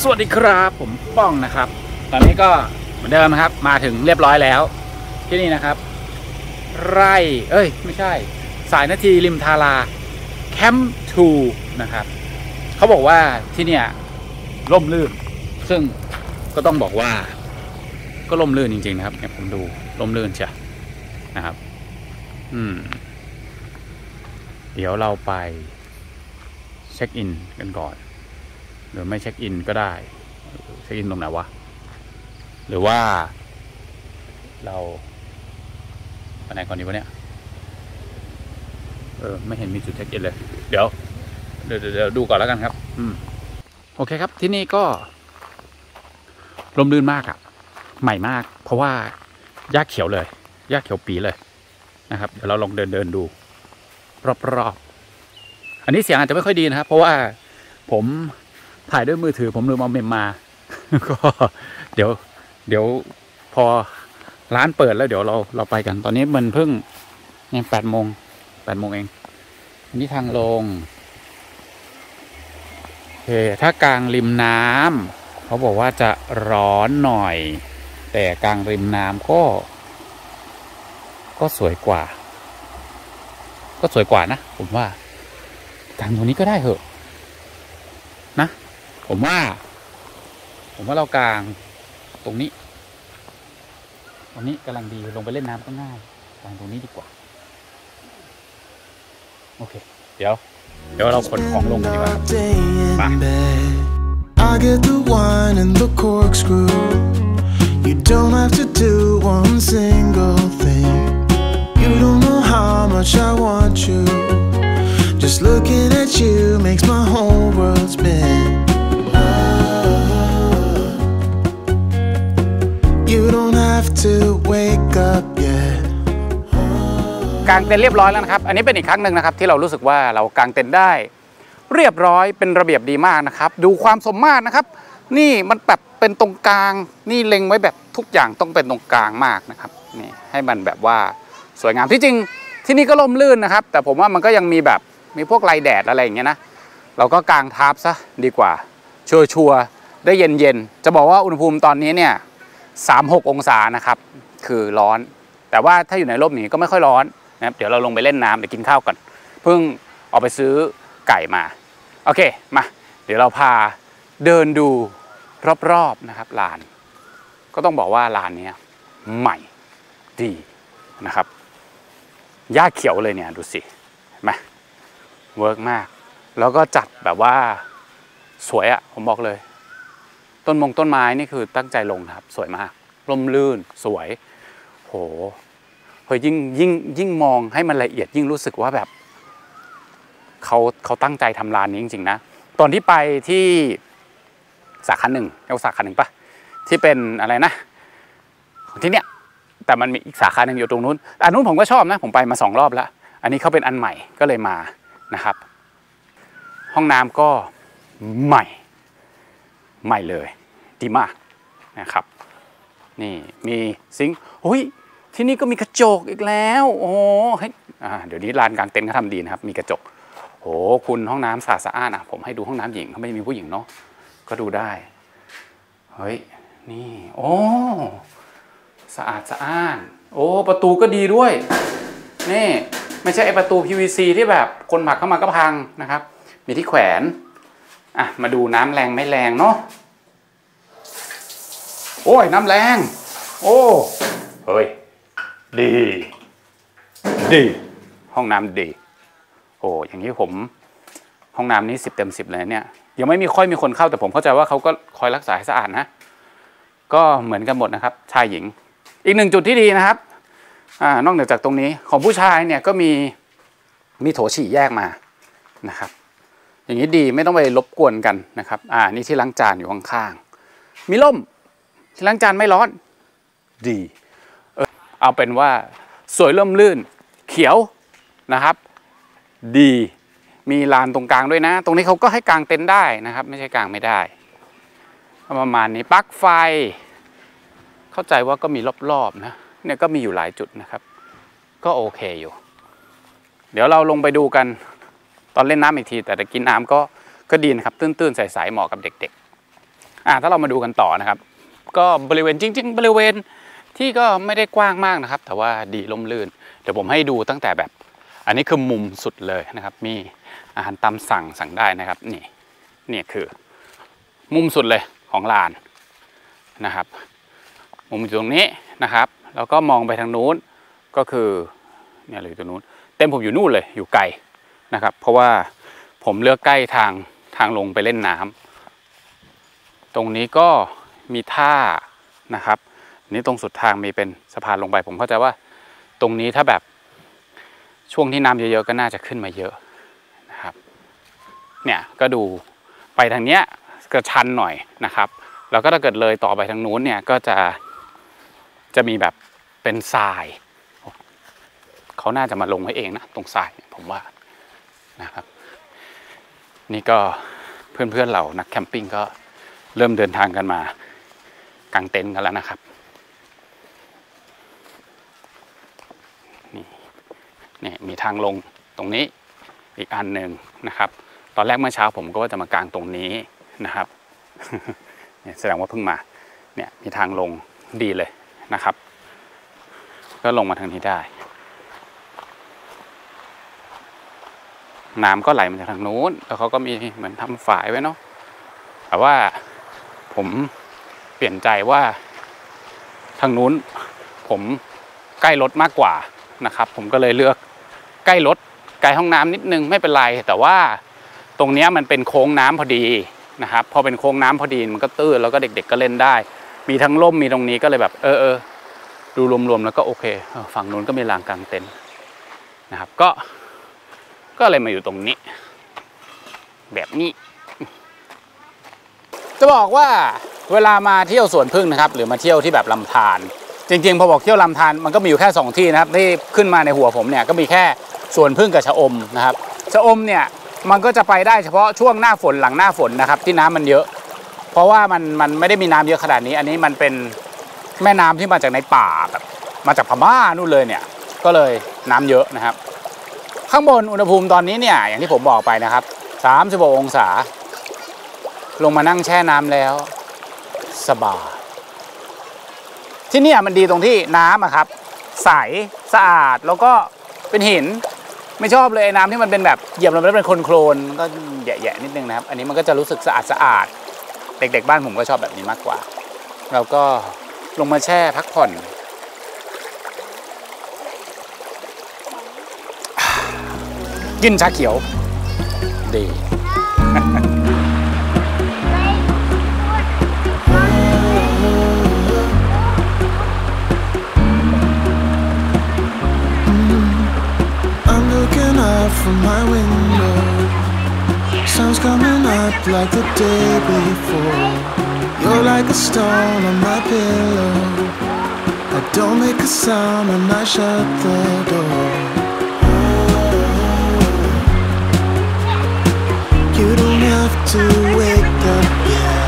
วัสดีครับผมป้องนะครับตอนนี้ก็เหมือนเดิมครับมาถึงเรียบร้อยแล้วที่นี่นะครับไร่ไม่ใช่สายนาทีริมทาราแคมป์ทูนะครับเขาบอกว่าที่เนี่ยร่มรื่นซึ่งก็ต้องบอกว่าก็ร่มรื่นจริงๆนะครับเนี่ยผมดูร่มรื่นใช่นะครับเดี๋ยวเราไปเช็คอินกันก่อนหรือไม่เช็คอินก็ได้เช็คอินตรงไหนวะหรือว่าเราไปไหนก่อนดีวะเนี่ยไม่เห็นมีจุดเช็คอินเลยเดี๋ยวดูก่อนแล้วกันครับโอเคครับที่นี่ก็ร่มรื่นมากอ่ะใหม่มากเพราะว่าหญ้าเขียวเลยหญ้าเขียวปีเลยนะครับเดี๋ยวเราลองเดินดูรอบๆอันนี้เสียงอาจจะไม่ค่อยดีนะครับเพราะว่าผมถ่ายด้วยมือถือผมลืมเอาเมมมาก็เดี๋ยวพอร้านเปิดแล้วเดี๋ยวเราไปกันตอนนี้มันเพิ่งยัง8 โมงเองอันนี้ทางลงโอเคถ้ากลางริมน้ำเขาบอกว่าจะร้อนหน่อยแต่กลางริมน้ำก็สวยกว่านะผมว่ากลางตรงนี้ก็ได้เหอะนะผมว่าเรากลางตรงนี้กำลังดีลงไปเล่นน้ำก็ง่ายกลางตรงนี้ดีกว่าโอเคเดี๋ยวเราขนของลงกันดีกว่าไปI get the wine and the corkscrew You don't have to do one single thing You don't know how much I want you Just looking at you makes my whole world spin You don't have to wake up yet กางเต็นท์เรียบร้อยแล้วนะครับอันนี้เป็นอีกครั้งหนึ่งนะครับที่เรารู้สึกว่าเรากางเต็นท์ได้เรียบร้อยเป็นระเบียบดีมากนะครับดูความสมมาตรนะครับนี่มันแบบเป็นตรงกลางนี่เล็งไว้แบบทุกอย่างต้องเป็นตรงกลางมากนะครับนี่ให้มันแบบว่าสวยงามที่จริงที่นี่ก็ร่มรื่นนะครับแต่ผมว่ามันก็ยังมีพวกไรแดดอะไรอย่างเงี้ยนะเราก็กางทับซะดีกว่าชัวร์ได้เย็นจะบอกว่าอุณหภูมิตอนนี้เนี่ย36 องศานะครับคือร้อนแต่ว่าถ้าอยู่ในร่มนี้ก็ไม่ค่อยร้อนนะครับเดี๋ยวเราลงไปเล่นน้ำเดี๋ยวกินข้าวก่อนเพิ่งออกไปซื้อไก่มาโอเคมาเดี๋ยวเราพาเดินดูรอบๆนะครับลานก็ต้องบอกว่าลานนี้ใหม่ดีนะครับหญ้าเขียวเลยเนี่ยดูสิเห็นไหมเวิร์กมากแล้วก็จัดแบบว่าสวยอ่ะผมบอกเลยต้นไม้นี่คือตั้งใจลงนะครับสวยมากร่มรื่นสวยโหเฮ้ยยิ่งมองให้มันละเอียดยิ่งรู้สึกว่าแบบเขาตั้งใจทำร้านนี้จริงๆนะตอนที่ไปที่สาขาหนึ่งสาขาหนึ่งปะที่เป็นอะไรนะของที่เนี้ยแต่มันมีอีกสาขาหนึ่งอยู่ตรงนู้นอันนู้นผมก็ชอบนะผมไปมา2 รอบแล้วอันนี้เขาเป็นอันใหม่ก็เลยมานะครับห้องน้ำก็ใหม่เลยดีมากนะครับนี่มีซิงค์ที่นี่ก็มีกระจกอีกแล้วโอ้เฮ้ยเดี๋ยวนี้ลานกลางเต็นท์เขาทำดีนะครับมีกระจกโอ้คุณห้องน้ำสะอาดผมให้ดูห้องน้ำหญิงเขาไม่มีผู้หญิงเนาะก็ดูได้เฮ้ยนี่โอ้สะอาดโอ้ประตูก็ดีด้วยนี่ไม่ใช่ไอประตู PVC ที่แบบคนผลักเข้ามาก็พังนะครับมีที่แขวนมาดูน้ำแรงไม่แรงเนาะโอ้ยน้ำแรงโอ้เฮ้ยดีห้องน้ำดีโอ้อย่างนี้ผมห้องน้ำนี้10 เต็ม 10เลยเนี่ยยังไม่ค่อยมีคนเข้าแต่ผมเข้าใจว่าเขาก็คอยรักษาให้สะอาดนะก็เหมือนกันหมดนะครับชายหญิงอีก1 จุดที่ดีนะครับนอกเหนือจากตรงนี้ของผู้ชายเนี่ยก็มีโถฉี่แยกมานะครับอย่างนี้ดีไม่ต้องไปรบกวนกันนะครับนี่ที่ล้างจานอยู่ข้างๆมีร่มที่ล้างจานไม่ร้อนดีเอาเป็นว่าสวยร่มรื่นเขียวนะครับดีมีลานตรงกลางด้วยนะตรงนี้เขาก็ให้กางเต็นท์ได้นะครับไม่ใช่กางไม่ได้ประมาณนี้ปลั๊กไฟเข้าใจว่าก็มีรอบๆนะเนี่ยก็มีอยู่หลายจุดนะครับก็โอเคอยู่เดี๋ยวเราลงไปดูกันตอนเล่นน้ำอีกทีแต่กินน้ำก็ดีนะครับตื้นๆใสๆเหมาะกับเด็กๆถ้าเรามาดูกันต่อนะครับก็บริเวณจริงๆบริเวณที่ก็ไม่ได้กว้างมากนะครับแต่ว่าดีร่มรื่นเดี๋ยวผมให้ดูตั้งแต่แบบอันนี้คือมุมสุดเลยนะครับมีอาหารตามสั่งได้นะครับนี่คือมุมสุดเลยของลานนะครับมุมอยู่ตรงนี้นะครับแล้วก็มองไปทางนู้นก็คือเนี่ยเลยตรงนู้นเต็มผมอยู่นู่นเลยอยู่ไกลนะครับเพราะว่าผมเลือกใกล้ทางลงไปเล่นน้ำตรงนี้ก็มีท่านะครับนี่ตรงสุดทางมีเป็นสะพานลงไปผมเข้าใจว่าตรงนี้ถ้าแบบช่วงที่น้ำเยอะๆก็น่าจะขึ้นมาเยอะนะครับเนี่ยก็ดูไปทางเนี้ยก็ชันหน่อยนะครับแล้วก็ถ้าเกิดเลยต่อไปทางนู้นเนี่ยก็จะมีแบบเป็นทรายเขาน่าจะมาลงไว้เองนะตรงทรายผมว่านะครับนี่ก็เพื่อนๆเรานักแคมปิ้งก็เริ่มเดินทางกันมากางเต็นท์กันแล้วนะครับนี่มีทางลงตรงนี้อีกอันหนึ่งนะครับตอนแรกเมื่อเช้าผมก็ว่าจะมากางตรงนี้นะครับเนี่ยแสดงว่าเพิ่งมาเนี่ยมีทางลงดีเลยนะครับก็ลงมาทางนี้ได้น้ำก็ไหลมาจากทางนู้นแล้วเขาก็มีเหมือนทำฝายไว้เนาะแต่ว่าผมเปลี่ยนใจว่าทางนู้นผมใกล้รถมากกว่านะครับผมก็เลยเลือกใกล้รถไกลห้องน้ำนิดนึงไม่เป็นไรแต่ว่าตรงนี้มันเป็นโค้งน้ำพอดีนะครับพอเป็นโค้งน้ำพอดีมันก็ตื้นแล้วก็เด็กๆก็เล่นได้มีทั้งร่มมีตรงนี้ก็เลยแบบดูรวมๆแล้วก็โอเคฝั่งนู้นก็มีลานกางเต็นท์นะครับก็เลยมาอยู่ตรงนี้แบบนี้จะบอกว่าเวลามาเที่ยวสวนผึ้งนะครับหรือมาเที่ยวที่แบบลำธารจริงๆพอบอกเที่ยวลำธารมันก็มีอยู่แค่2ที่นะครับที่ขึ้นมาในหัวผมเนี่ยก็มีแค่สวนผึ้งกับชะอมนะครับชะอมเนี่ยมันก็จะไปได้เฉพาะช่วงหน้าฝนหลังหน้าฝนนะครับที่น้ำมันเยอะเพราะว่ามันไม่ได้มีน้ำเยอะขนาดนี้อันนี้มันเป็นแม่น้ำที่มาจากในป่าแบบมาจากพม่านู่นเลยเนี่ยก็เลยน้ำเยอะนะครับข้างบนอุณหภูมิตอนนี้เนี่ยอย่างที่ผมบอกไปนะครับ36 องศาลงมานั่งแช่น้ำแล้วสบายที่นี่มันดีตรงที่น้ำครับใสสะอาดแล้วก็เป็นหินไม่ชอบเลยน้ำที่มันเป็นแบบเหยียบลงไปแล้วเป็นโคลนก็แย่ๆนิดนึงนะครับอันนี้มันก็จะรู้สึกสะอาดเด็กๆบ้านผมก็ชอบแบบนี้มากกว่าเราก็ลงมาแช่พักผ่อนกินชาเขียวดี From my window, sun's coming up like the day before. You're like a stone on my pillow. I don't make a sound when I shut the door. You don't have to wake up yet.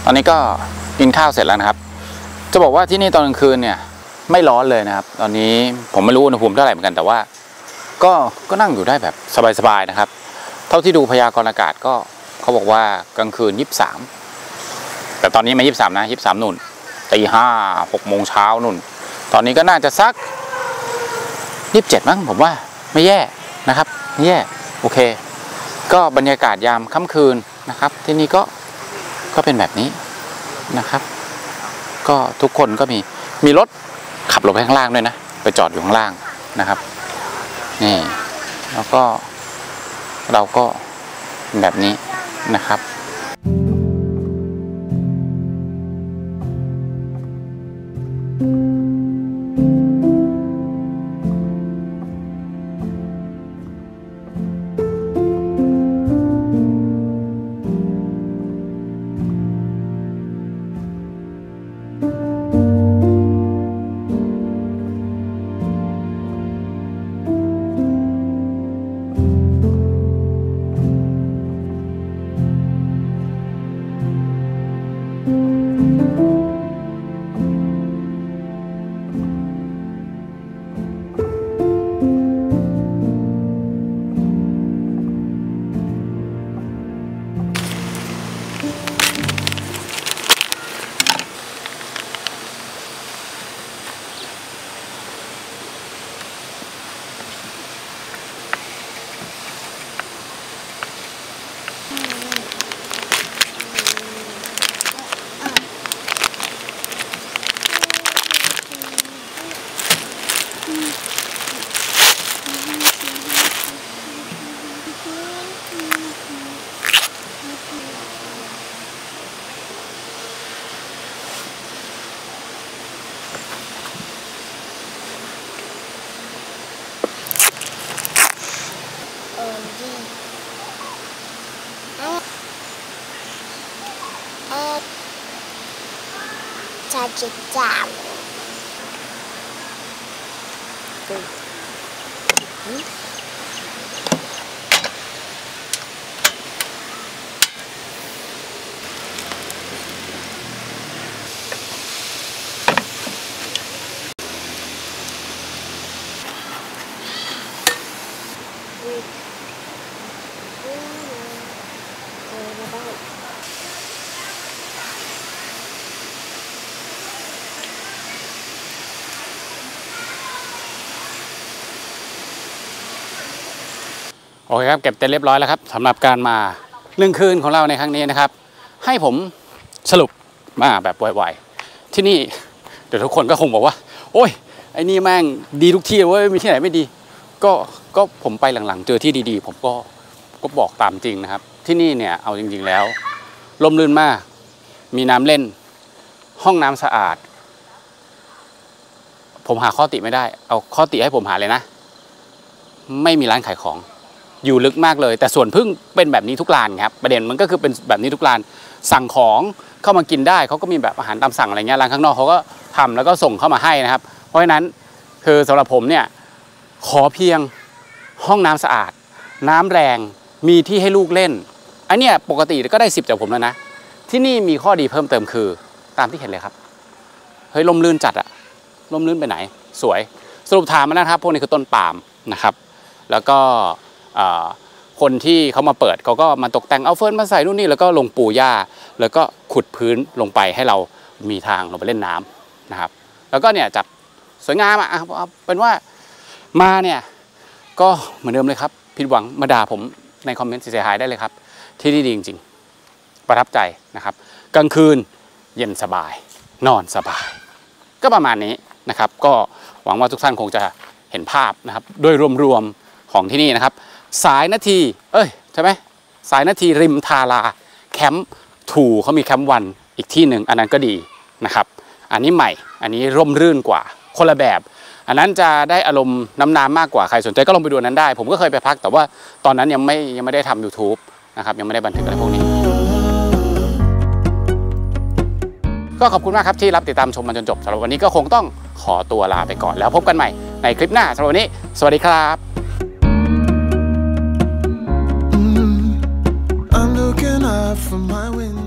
ตอนนี้ก็กินข้าวเสร็จแล้วนะครับจะบอกว่าที่นี่ตอนกลางคืนเนี่ยไม่ร้อนเลยนะครับตอนนี้ผมไม่รู้อุณหภูมิเท่าไหร่เหมือนกันแต่ว่าก็นั่งอยู่ได้แบบสบายๆนะครับเท่าที่ดูพยากรณ์อากาศก็เขาบอกว่ากลางคืน23แต่ตอนนี้ไม่23นะ23นู่นตี5 6 โมงเช้านู่นตอนนี้ก็น่าจะสัก27มั้งผมว่าไม่แย่นะครับไม่แย่โอเคก็บรรยากาศยามค่ำคืนนะครับที่นี่ก็เป็นแบบนี้นะครับก็ทุกคนก็มีรถขับลงไปข้างล่างด้วยนะไปจอดอยู่ข้างล่างนะครับนี่แล้วก็เราก็แบบนี้นะครับจะจับโอเคครับเก็บเต็นท์เรียบร้อยแล้วครับสำหรับการมา1 คืนของเราในครั้งนี้นะครับให้ผมสรุปมาแบบไวๆที่นี่เดี๋ยวทุกคนก็คงบอกว่าโอ้ยไอ้นี่แม่งดีทุกที่เว้ยมีที่ไหนไม่ดีก็ผมไปหลังๆเจอที่ดีๆผมก็บอกตามจริงนะครับที่นี่เนี่ยเอาจริงๆแล้วร่มรื่นมากมีน้ำเล่นห้องน้ำสะอาดผมหาข้อติไม่ได้เอาข้อติให้ผมหาเลยนะไม่มีร้านขายของอยู่ลึกมากเลยแต่ส่วนพึ่งเป็นแบบนี้ทุกร้านครับประเด็นมันก็คือเป็นแบบนี้ทุกร้านสั่งของเข้ามากินได้เขาก็มีแบบอาหารตามสั่งอะไรเงี้ยร้านข้างนอกเขาก็ทำแล้วก็ส่งเข้ามาให้นะครับเพราะฉะนั้นคือสำหรับผมเนี่ยขอเพียงห้องน้ำสะอาดน้ำแรงมีที่ให้ลูกเล่นอันเนี้ยปกติก็ได้10จากผมแล้วนะที่นี่มีข้อดีเพิ่มเติมคือตามที่เห็นเลยครับเฮ้ยลมลื่นจัดอะลมลื่นไปไหนสวยสรุปถามมานะครับพวกนี้คือต้นปาล์มนะครับแล้วก็คนที่เขามาเปิดเขาก็มาตกแต่งเอาเฟิร์นมาใส่นู่นนี่แล้วก็ลงปูหญ้าแล้วก็ขุดพื้นลงไปให้เรามีทางลงไปเล่นน้ำนะครับแล้วก็เนี่ยจัดสวยงามอ่ะเป็นว่ามาเนี่ยก็เหมือนเดิมเลยครับผิดหวังมาด่าผมในคอมเมนต์เสียหายได้เลยครับที่นี่ดีจริงๆประทับใจนะครับกลางคืนเย็นสบายนอนสบายก็ประมาณนี้นะครับก็หวังว่าทุกท่านคงจะเห็นภาพนะครับโดยรวมๆของที่นี่นะครับสายนาทีใช่ไหมสายนาทีริมทาราแคมป์2เขามีแคมป์1อีกที่หนึ่งอันนั้นก็ดีนะครับอันนี้ใหม่อันนี้ร่มรื่นกว่าคนละแบบอันนั้นจะได้อารมณ์น้ำมากกว่าใครสนใจก็ลองไปดูนั้นได้ผมก็เคยไปพักแต่ว่าตอนนั้นยังไม่ได้ทำ YouTube นะครับยังไม่ได้บันทึกอะไรพวกนี้ก็ขอบคุณมากครับที่รับติดตามชมมาจนจบสำหรับวันนี้ก็คงต้องขอตัวลาไปก่อนแล้วพบกันใหม่ในคลิปหน้าสำหรับวันนี้สวัสดีครับ I'm looking up from my window